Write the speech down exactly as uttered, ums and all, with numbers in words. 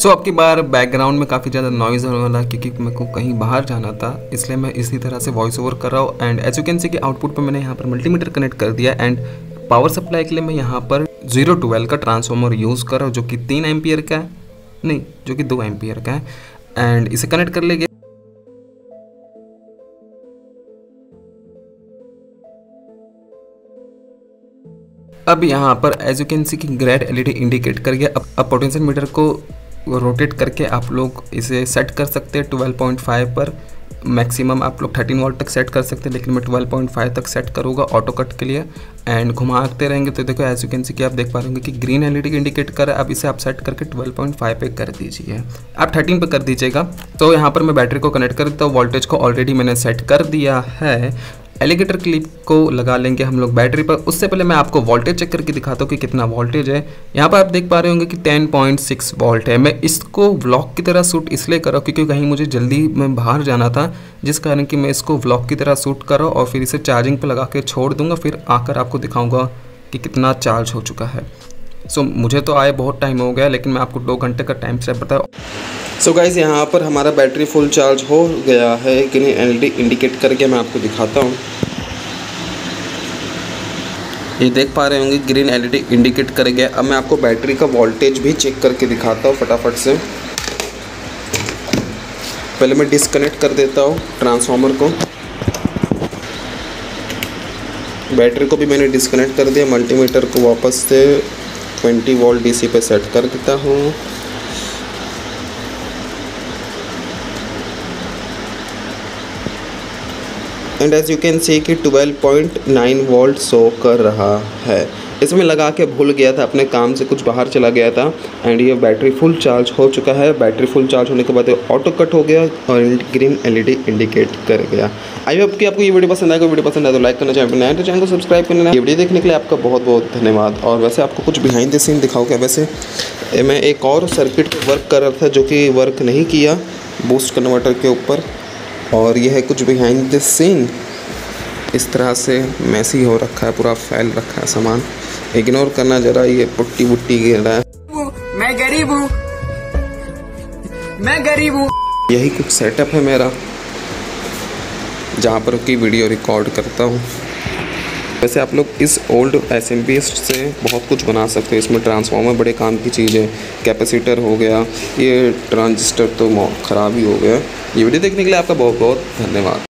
सो so, अब की बार background में काफ़ी ज़्यादा नॉइज़ होने वाला क्योंकि मेरे को कहीं बाहर जाना था, इसलिए मैं इसी तरह से वॉइस ओवर कर रहा हूँ। And as you can see कि आउटपुट पे मैंने यहाँ पर मल्टीमीटर कनेक्ट कर दिया एंड पावर सप्लाई के लिए मैं यहाँ पर जीरो ट्वेल्व का ट्रांसफार्मर यूज़ कर रहा हूँ जो कि तीन एम्पियर का है, नहीं जो कि दो एम्पियर का है। एंड इसे कनेक्ट कर लेंगे। अब यहाँ पर एज यू कैन सी कि ग्रेड एलईडी इंडिकेट कर गया। अब अब पोटेंशियल मीटर को रोटेट करके आप लोग इसे सेट कर सकते हैं ट्वेल्व पॉइंट फाइव पर। मैक्सिमम आप लोग थर्टीन वोल्ट तक सेट कर सकते हैं, लेकिन मैं ट्वेल्व पॉइंट फाइव तक सेट करूँगा ऑटो कट के लिए। एंड घुमाते रहेंगे तो देखो एज यू कैन सी कि आप देख पा रहे होंगे कि ग्रीन एलईडी इंडिकेट कर रहा है। अब इसे आप सेट करके ट्वेल्व पॉइंट फाइव पे कर दीजिए, आप थर्टीन पे कर दीजिएगा। तो यहाँ पर मैं बैटरी को कनेक्ट कर देता हूँ। वोल्टेज को ऑलरेडी मैंने सेट कर दिया है। एलिगेटर क्लिप को लगा लेंगे हम लोग बैटरी पर। उससे पहले मैं आपको वोल्टेज चेक करके दिखाता हूँ कि कितना वोल्टेज है। यहाँ पर आप देख पा रहे होंगे कि टेन पॉइंट सिक्स वोल्ट है। मैं इसको व्लॉग की तरह शूट इसलिए कर रहा हूँ क्योंकि कहीं मुझे जल्दी में बाहर जाना था, जिस कारण कि मैं इसको व्लॉग की तरह शूट कर रहा हूँ और फिर इसे चार्जिंग पर लगा के छोड़ दूँगा, फिर आकर आपको दिखाऊँगा कि कितना चार्ज हो चुका है। सो so, मुझे तो आए बहुत टाइम हो गया, लेकिन मैं आपको दो घंटे का टाइम स्टेप बताऊँ। सो so गाइज़, यहाँ पर हमारा बैटरी फुल चार्ज हो गया है कि नहीं एलईडी इंडिकेट करके मैं आपको दिखाता हूँ। ये देख पा रहे होंगे ग्रीन एलईडी इंडिकेट कर गया। अब मैं आपको बैटरी का वोल्टेज भी चेक करके दिखाता हूँ फटाफट से। पहले मैं डिस्कनेक्ट कर देता हूँ ट्रांसफार्मर को। बैटरी को भी मैंने डिस्कनेक्ट कर दिया। मल्टीमीटर को वापस से ट्वेंटी वोल्ट डीसी पे सेट कर देता हूँ। And as you can see कि twelve point nine volt show कर रहा है। इसमें लगा के भूल गया था, अपने काम से कुछ बाहर चला गया था। एंड ये बैटरी फुल चार्ज हो चुका है। बैटरी फुल चार्ज होने के बाद ऑटो कट हो गया और ग्रीन एलईडी इंडिकेट कर गया। आई होप कि आपको ये वीडियो पसंद आएगा। वीडियो पसंद आए तो लाइक करना, चैनल पर नया तो चैनल को सब्सक्राइब करना। ये वीडियो देखने के लिए आपका बहुत बहुत धन्यवाद। और वैसे आपको कुछ बिहाइंड द सीन दिखाओगे। वैसे मैं एक और सर्किट वर्क कर रहा था जो कि वर्क नहीं किया बूस्ट कन्वर्टर के ऊपर, और यह है कुछ बिहाइंड द सीन। इस तरह से मैसी हो रखा है, पूरा फैल रखा है सामान। इग्नोर करना जरा, ये पुट्टी वुट्टी गिर रहा है। मैं गरीब हूँ, मैं गरीब हूँ। यही कुछ सेटअप है मेरा जहाँ पर की वीडियो रिकॉर्ड करता हूँ। वैसे आप लोग इस ओल्ड एसएमपी से बहुत कुछ बना सकते हो। इसमें ट्रांसफार्मर बड़े काम की चीज़ है, कैपेसिटर हो गया, ये ट्रांजिस्टर तो ख़राब ही हो गया। ये वीडियो देखने के लिए आपका बहुत बहुत धन्यवाद।